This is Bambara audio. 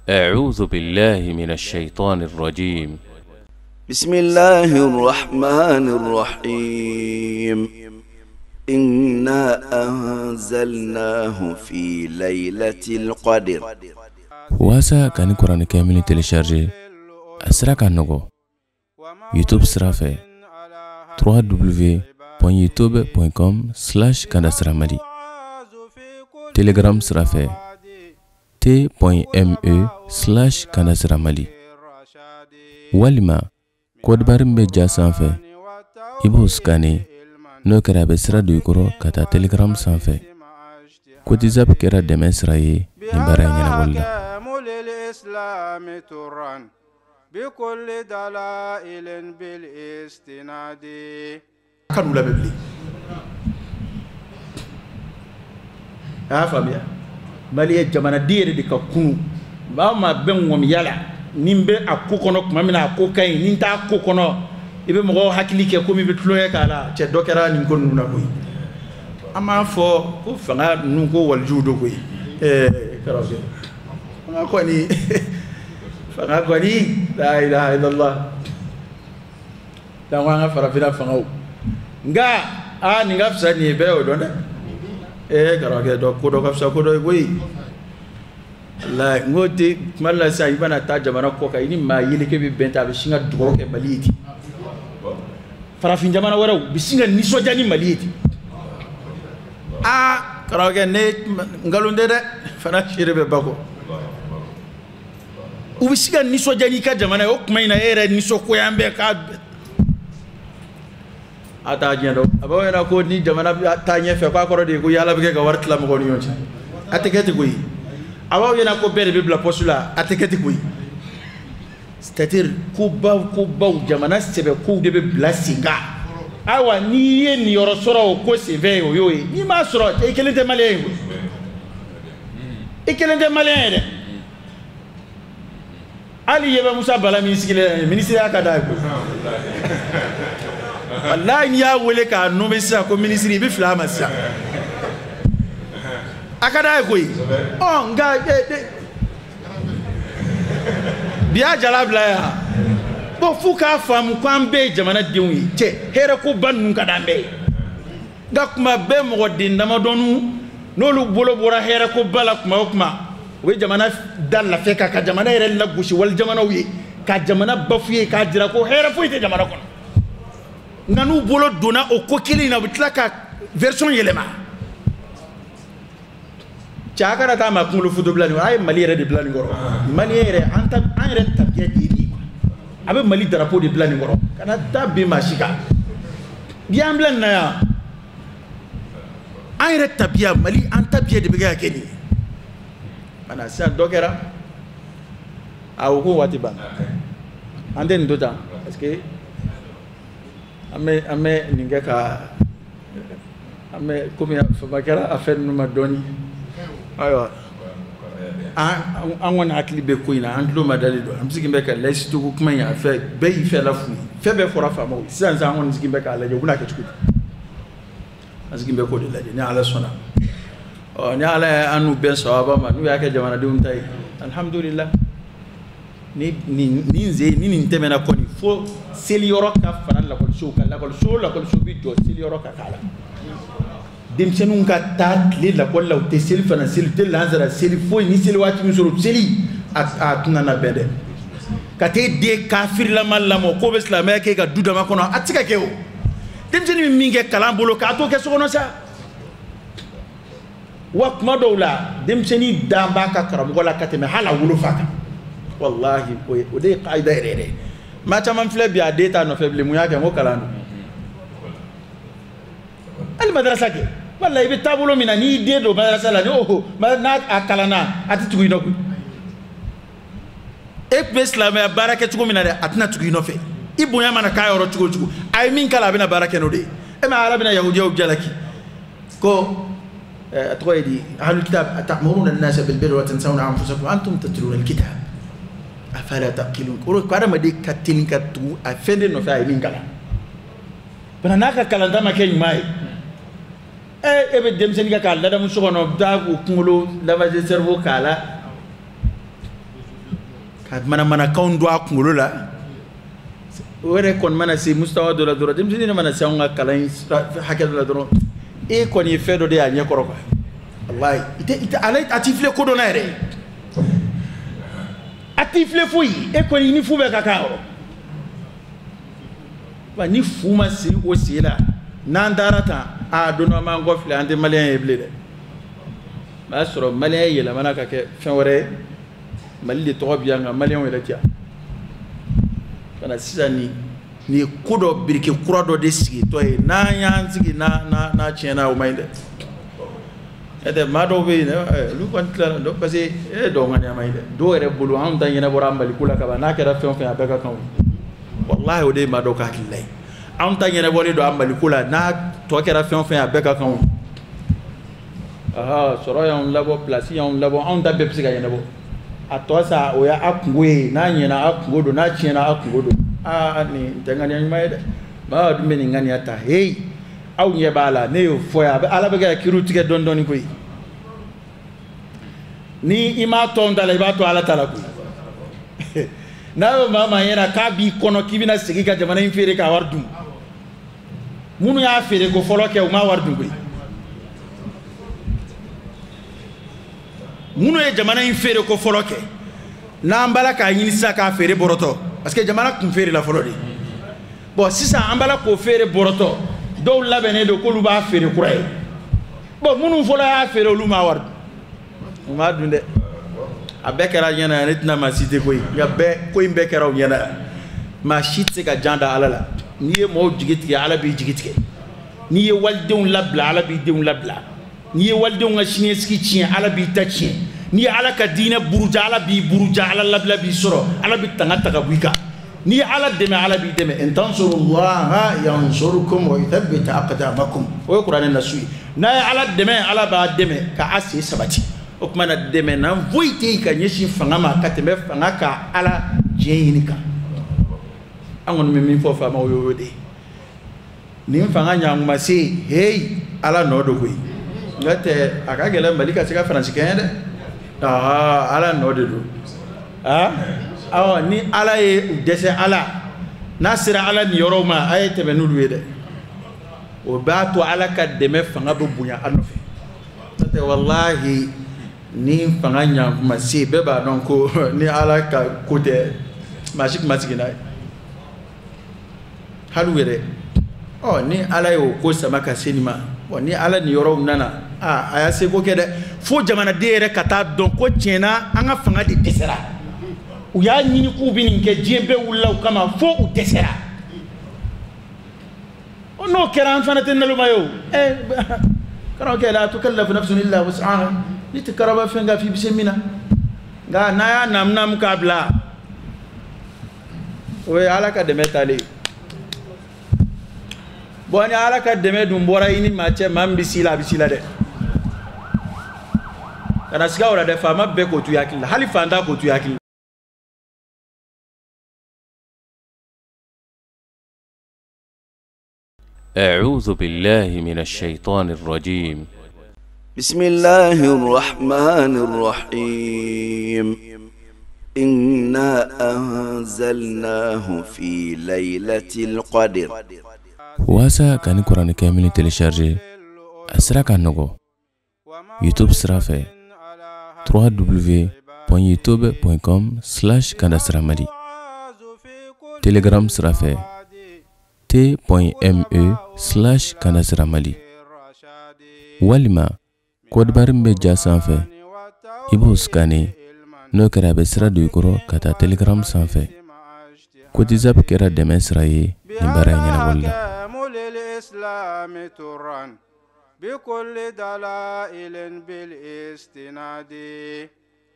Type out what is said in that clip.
أعوذ بالله من الشيطان الرجيم. بسم الله الرحمن الرحيم. إنا أنزلناه في ليلة القدر. واسا كان قرآن كامل تلشارجي أسرع كان يوتيوب سرافة www.youtube.com/kandasramadi تليجرام سرافة t.me/kandasramadi walima kod barim be jasanfe ibo skani no kera be sra du koro kata telegram sanfe kodi zap kera deme sra yi ni bara nyana walla بكل دلائل بالاستناد كانوا لا ببلي فاميا مالي جمانا ديري دي ككونو ما بن وم يالا nimbe akukono kuma mina akokai ninta akokono ibe mo hakili ke komi be tloye kala che dokera ni ko nuna koy ama fo ko fanga nun ko wal judo koy karoge fanga ko ni fanga ko ni la ilaha illallah tawanga farafina fanga nga ni ngafsa ni be o donde karoge do ko do kafsa ko do koy la ngoti malla sa ibana ta jamana ko kay ni ma yele ke be benta be singa dugo ke maliti farafin jamana wara be singa ni soja ni maliti karoge ne ngalunde de fana shirebe bako u be singa ni soja ni ka jamana o kuma ina era ni so ko yambe ka ata jendo abo era ko ni jamana ta nyefe ko akoro de ko yala be ka wartla mo ko ni yonti atekete ko yi awa yana ko bere bibla posula ateketi koy c'est-à-dire ko ba jamana sebe ko de be blasinga awa ni ye ni yoro soro ko sebe o yoy ni ma soro e kelente malien de ali yeba musa bala ministre akada ko wallahi ni ya wole ka no be sa ko ministre be flama sa akada koy nga biya jalabla ya bo fuka fam kwambe jamana diwi te here ko banu kadambe dakuma be mo dindama donu nolu bolo bora here ko bala kuma we jamana dalla feka ka jamana ere la gushi wal jamana wi ka jamana bafuye ka jira ko here fuite jamana kono nganu bolo dona o ko kilina bitlaka version yelema chakara ta ma kungulu fudu blani ay mali yere de blani goro mali yere anta an yere tabiya diri abe mali drapeau de blani goro kana tabbi mashika biam blan na ya an yere tabiya mali an tabiya de biga keni mana sa dokera awu ko wati ban ande ndota parce que ame ninga ka ame komi fa bakara affaire numa doni ayo an wana akili be ko ina an lo madali do am sigimbe ka lesitu ko kuma ya fe be yi fe la fu fe be fora fa mo san san on sigimbe ka la je buna ka tukuti asigimbe ko de la je ni ala sona ni ala anu ben sawaba ma nu ya ka jamana dum tay alhamdulillah ni temena ko ni fo seli yoro ka fanan la ko so bi do seli yoro ka kala dem senun ka ta le la ko la te seli fana seli te lanzara seli fo ni seli wati musoro seli a tunana bede ka te de kafir la mal mo ko be islamé ke ga duda ma kono atika ke o dem seni minge kalam bolo ka to ke so kono sa wak madola dem seni damba ka karam gola kateme hala wulu faka wallahi o de qaida rere ma taman fle bi adeta no feble mu yake mo kalando al madrasa ke wallahi be tabulo mina ni de do madrasa la no ma na akalana atitu ino ku e be islam ya baraka tuko mina de atna tuko ino fe ibunya mana kayoro tuko ay min kala bina baraka no de e ma arabina yahudiya jalaki ko اتقولي أهل الكتاب أتأمرون الناس بالبر وتنسون أنفسكم وأنتم تتلون الكتاب أفلا تأكلون كورو كارا ما دي كاتين كاتو أفندي نوفا يمين كلا بنا ناكا كلا دام كين ماي إيه بدم سنيكا كلا دام سوكو نبدا وكملو لافاج سيرفو كلا mana kaun do akungolo la wore kon mana si mustawa do la do dem ni mana si on kala hakka do la do e kon yi fedo de anya koro ko wallahi ite alay atifle ko do na re atifle fuyi e kon ni fu be kakao ba ni fu ma si o si la nan darata a do no ma ngofle ande malien e blede ba soro malien yela mana ka ke fen wore malli to biya nga malien wela tia kana sisani ni kudo birki kurado de sigi to e na yan sigi na chena o mainde ede mado be lu kontla do passé e do ngani mainde do ere bulu an tan yena bora mbali kula ka ba na kera fen fen abeka kan wallahi o de mado ka kilai an tan yena bori do ambali kula na to kera fen fen abeka kan aha soro ya on labo place ya on labo an da be psiga yena bo atosa o ya akungwe na nyena akungodo na chena akungodo ni tengani anymaide ba dumbe ni ngani ata hey au nye bala ne yo foya ala be ga kiru tige don don ko ni ima tonda le ba to ala tala ko na mama yena ka bi kono kibina sigi ka jamana infere ka wardum munu ya fere ko folo ke o ma wardum ko munu e jamana infere ko folo ke na mbala ka yin sa ka fere boroto parce que jamana kun fere la folo de bon si ça ambala ko fere boroto do labene do ko lu ba fere kuray bon munu folo ya fere lu ma wardum ma dunde abekara yana netna ma cité koy ya be koy bekara yana ma shitse ga janda alala niye mo jigitike ala bi jigitike niye waldeun labla ala bi deun labla niye waldeun ashine ski chien ala bi tachien niye ala ka dina buruja ala bi buruja ala labla bi soro ala bi tangata ka buika niye ala deme ala bi deme in tansurullaha yansurukum wa yuthabbit aqdamakum o qur'an nasui na ala deme ala ba deme ka asi sabati o kuma na deme na voite ka nyeshi fanga ma ka tembe fanga ka ala jeyinika angon me min fo fa ma yo de ni fanga nyang ma si hey ala no do koy ngate aka gele malika sika france kende ala no de do aw ni ala e dese ala nasira ala ni yoroma ayete be nulu wede o ba to ala ka deme fanga bo bunya anofe te wallahi ni fanga nyang ma si be ba non ko ni ala ka kote mashik masigina halu wede ni ala yo ko sama ka senima ni ala ni yoro nana aya se ko kede fo jamana de kata don ko tiena anga fanga de desera u ya nyini ku binin ke jebe wullaw kama fo u desera no keran fana tenelu mayo karaw ke la tukallaf nafsun illa wus'aha litikraba fenga fi bisemina ga na ya nam kabla o ala ka de metali boni ala ka deme dum bora ini mache bisila de kana siga ora de fama be ko tu yakil hali fanda ko tu yakil أعوذ بالله من الشيطان الرجيم بسم الله الرحمن الرحيم إنا أنزلناه في ليلة القدر واسا كان قرآن كامل تلشارجي أسرع كان نغو يوتيوب سرافة www.youtube.com/kandasramali تليجرام سرافة t.me/kandasramali walima kod barim be jasanfe ibo skani no kara be sra du koro kata telegram sanfe kodi zap kera demesra yi imbara nyana walla الإسلام ترا بكل دلائل بالاستناد